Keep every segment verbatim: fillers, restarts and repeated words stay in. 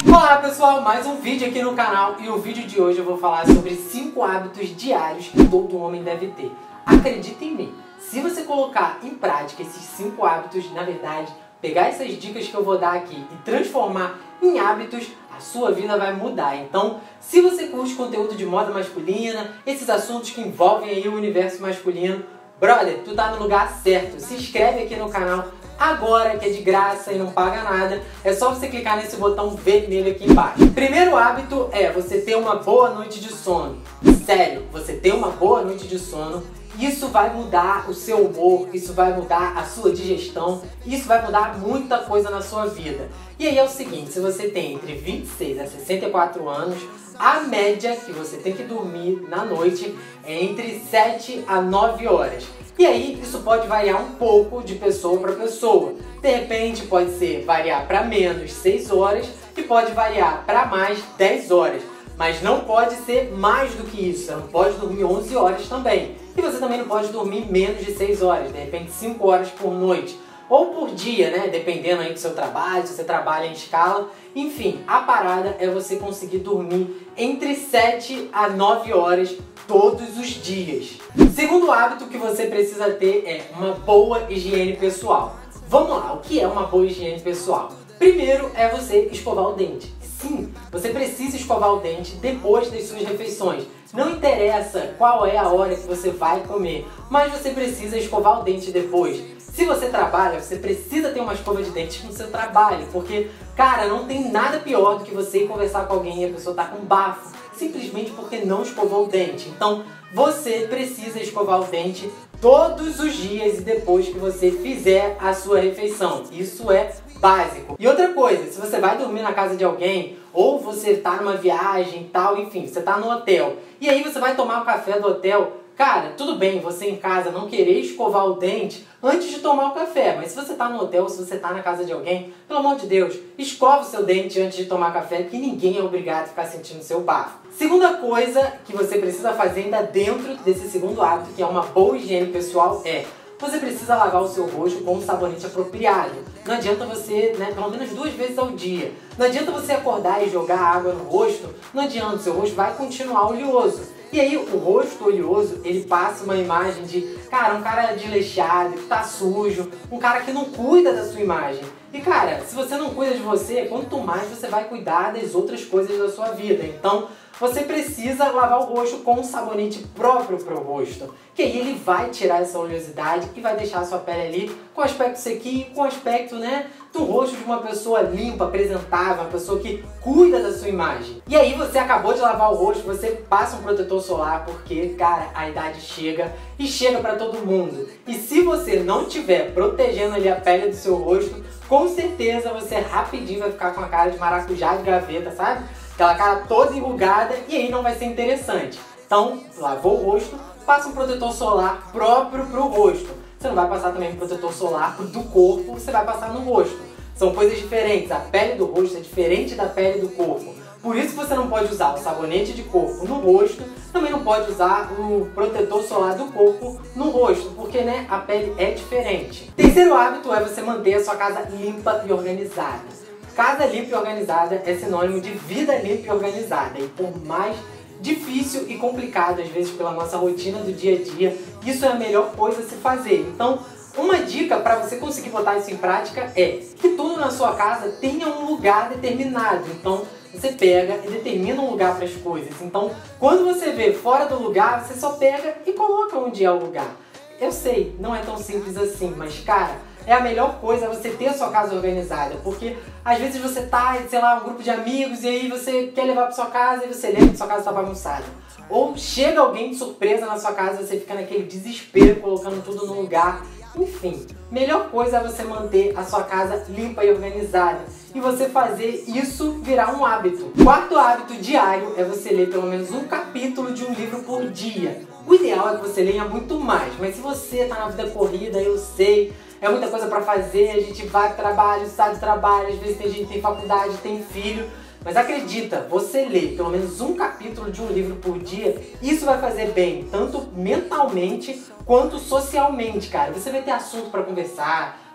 Olá pessoal, mais um vídeo aqui no canal e o vídeo de hoje eu vou falar sobre cinco hábitos diários que todo homem deve ter. Acredita em mim, se você colocar em prática esses cinco hábitos, na verdade, pegar essas dicas que eu vou dar aqui e transformar em hábitos, a sua vida vai mudar. Então, se você curte conteúdo de moda masculina, esses assuntos que envolvem aí o universo masculino, brother, tu tá no lugar certo. Se inscreve aqui no canal agora, que é de graça e não paga nada. É só você clicar nesse botão vermelho aqui embaixo. Primeiro hábito é você ter uma boa noite de sono. Sério, você ter uma boa noite de sono, isso vai mudar o seu humor, isso vai mudar a sua digestão, isso vai mudar muita coisa na sua vida. E aí é o seguinte, se você tem entre vinte e seis a sessenta e quatro anos, a média que você tem que dormir na noite é entre sete a nove horas. E aí isso pode variar um pouco de pessoa para pessoa. De repente pode ser variar para menos seis horas e pode variar para mais dez horas. Mas não pode ser mais do que isso, você não pode dormir onze horas também. E você também não pode dormir menos de seis horas, de repente cinco horas por noite. Ou por dia, né? Dependendo aí do seu trabalho, se você trabalha em escala. Enfim, a parada é você conseguir dormir entre sete a nove horas todos os dias. Segundo hábito que você precisa ter é uma boa higiene pessoal. Vamos lá, o que é uma boa higiene pessoal? Primeiro é você escovar o dente. Sim, você precisa escovar o dente depois das suas refeições. Não interessa qual é a hora que você vai comer, mas você precisa escovar o dente depois. Se você trabalha, você precisa ter uma escova de dente no seu trabalho, porque, cara, não tem nada pior do que você ir conversar com alguém e a pessoa tá com bafo, simplesmente porque não escovou o dente. Então, você precisa escovar o dente todos os dias e depois que você fizer a sua refeição. Isso é básico. E outra coisa, se você vai dormir na casa de alguém, ou você tá numa viagem e tal, enfim, você tá no hotel, e aí você vai tomar o café do hotel, cara, tudo bem você em casa não querer escovar o dente antes de tomar o café, mas se você tá no hotel, se você tá na casa de alguém, pelo amor de Deus, escova o seu dente antes de tomar café, que ninguém é obrigado a ficar sentindo seu bafo. Segunda coisa que você precisa fazer ainda dentro desse segundo hábito, que é uma boa higiene pessoal, é você precisa lavar o seu rosto com um sabonete apropriado. Não adianta você, né, pelo menos duas vezes ao dia. Não adianta você acordar e jogar água no rosto, não adianta, o seu rosto vai continuar oleoso. E aí o rosto oleoso, ele passa uma imagem de, cara, um cara desleixado, que tá sujo, um cara que não cuida da sua imagem. E cara, se você não cuida de você, quanto mais você vai cuidar das outras coisas da sua vida. Então, você precisa lavar o rosto com um sabonete próprio para o rosto, que aí ele vai tirar essa oleosidade e vai deixar a sua pele ali com aspecto sequinho, com aspecto, né, do rosto de uma pessoa limpa, apresentável, uma pessoa que cuida da sua imagem. E aí você acabou de lavar o rosto, você passa um protetor solar, porque, cara, a idade chega e chega para todo mundo. E se você não estiver protegendo ali a pele do seu rosto, com certeza você rapidinho vai ficar com a cara de maracujá de gaveta, sabe? Aquela cara toda enrugada e aí não vai ser interessante. Então, lavou o rosto, passa um protetor solar próprio para o rosto. Você não vai passar também um protetor solar do corpo, você vai passar no rosto. São coisas diferentes, a pele do rosto é diferente da pele do corpo. Por isso você não pode usar o sabonete de corpo no rosto, também não pode usar o protetor solar do corpo no rosto, porque, né, a pele é diferente. Terceiro hábito é você manter a sua casa limpa e organizada. Casa limpa e organizada é sinônimo de vida limpa e organizada. E por mais difícil e complicado, às vezes, pela nossa rotina do dia a dia, isso é a melhor coisa a se fazer. Então, uma dica para você conseguir botar isso em prática é que tudo na sua casa tenha um lugar determinado. Então, você pega e determina um lugar para as coisas. Então, quando você vê fora do lugar, você só pega e coloca onde é o lugar. Eu sei, não é tão simples assim, mas, cara, é a melhor coisa você ter a sua casa organizada, porque às vezes você tá, sei lá, um grupo de amigos e aí você quer levar pra sua casa e você lembra que sua casa tá bagunçada. Ou chega alguém de surpresa na sua casa e você fica naquele desespero colocando tudo no lugar. Enfim, melhor coisa é você manter a sua casa limpa e organizada e você fazer isso virar um hábito. Quarto hábito diário é você ler pelo menos um capítulo de um livro por dia. O ideal é que você leia muito mais, mas se você tá na vida corrida, eu sei, é muita coisa pra fazer, a gente vai pro trabalho, sai do trabalho, às vezes tem gente que tem faculdade, tem filho. Mas acredita, você lê pelo menos um capítulo de um livro por dia, isso vai fazer bem, tanto mentalmente quanto socialmente, cara. Você vai ter assunto pra conversar,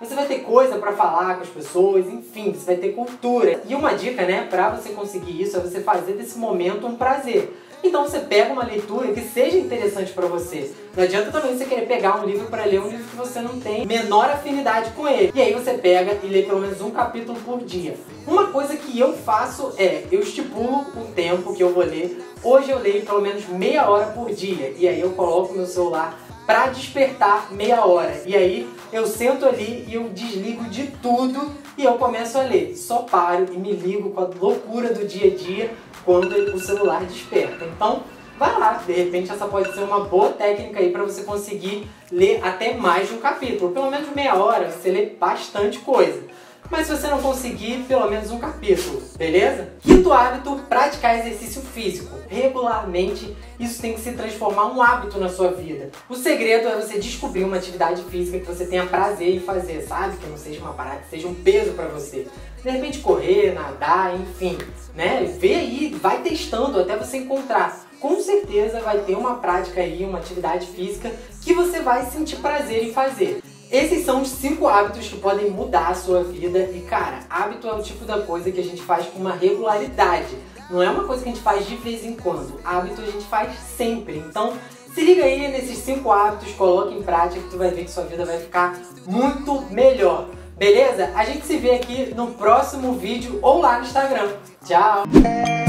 você vai ter coisa para falar com as pessoas, enfim, você vai ter cultura. E uma dica, né, para você conseguir isso é você fazer desse momento um prazer. Então você pega uma leitura que seja interessante para você. Não adianta também você querer pegar um livro para ler um livro que você não tem menor afinidade com ele. E aí você pega e lê pelo menos um capítulo por dia. Uma coisa que eu faço é, eu estipulo o tempo que eu vou ler. Hoje eu leio pelo menos meia hora por dia. E aí eu coloco meu celular para despertar meia hora. E aí eu sento ali e eu desligo de tudo e eu começo a ler. Só paro e me ligo com a loucura do dia a dia quando o celular desperta. Então, vai lá, de repente essa pode ser uma boa técnica aí para você conseguir ler até mais de um capítulo. Pelo menos meia hora, você lê bastante coisa. Mas se você não conseguir, pelo menos um capítulo, beleza? Quinto hábito, praticar exercício físico. Regularmente, isso tem que se transformar em um hábito na sua vida. O segredo é você descobrir uma atividade física que você tenha prazer em fazer, sabe? Que não seja uma parada, que seja um peso pra você. De repente correr, nadar, enfim, né? Vê aí, vai testando até você encontrar. Com certeza vai ter uma prática aí, uma atividade física que você vai sentir prazer em fazer. Esses são os cinco hábitos que podem mudar a sua vida e, cara, hábito é o tipo da coisa que a gente faz com uma regularidade. Não é uma coisa que a gente faz de vez em quando. Hábito a gente faz sempre. Então, se liga aí nesses cinco hábitos, coloque em prática que tu vai ver que sua vida vai ficar muito melhor. Beleza? A gente se vê aqui no próximo vídeo ou lá no Instagram. Tchau!